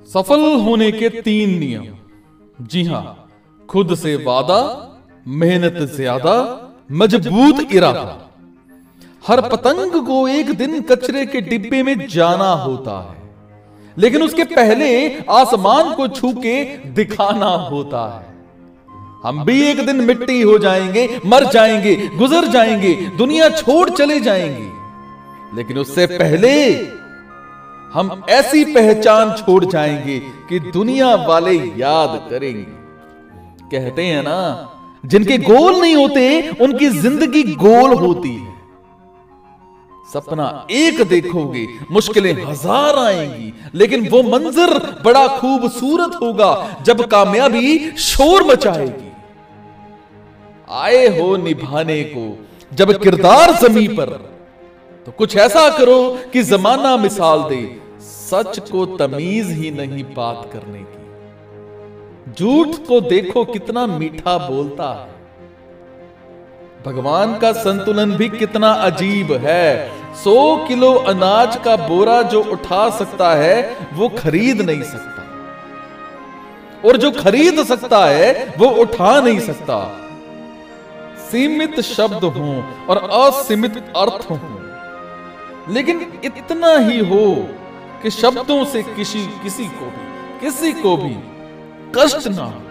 सफल होने के 3 नियम। जी हां, खुद से वादा, मेहनत ज्यादा, मजबूत इरादा। हर पतंग को एक दिन कचरे के डिब्बे में जाना होता है, लेकिन उसके पहले आसमान को छू के दिखाना होता है। हम भी एक दिन मिट्टी हो जाएंगे, मर जाएंगे, गुजर जाएंगे, दुनिया छोड़ चले जाएंगे, लेकिन उससे पहले हम ऐसी पहचान छोड़ जाएंगे कि दुनिया वाले याद करेंगे। कहते हैं ना, जिनके गोल नहीं होते उनकी जिंदगी गोल होती है। सपना एक देखोगे, मुश्किलें 1000 आएंगी, लेकिन वो मंजर बड़ा खूबसूरत होगा जब कामयाबी शोर मचाएगी। आए हो निभाने को जब किरदार ज़मीं पर, तो कुछ ऐसा करो कि जमाना मिसाल दे, सच को तमीज ही नहीं बात करने की। झूठ को देखो कितना मीठा बोलता है। भगवान का संतुलन भी कितना अजीब है। 100 किलो अनाज का बोरा जो उठा सकता है वो खरीद नहीं सकता, और जो खरीद सकता है वो उठा नहीं सकता। सीमित शब्द हों और असीमित अर्थ हों, लेकिन इतना ही हो कि शब्दों से किसी को भी कष्ट ना हो।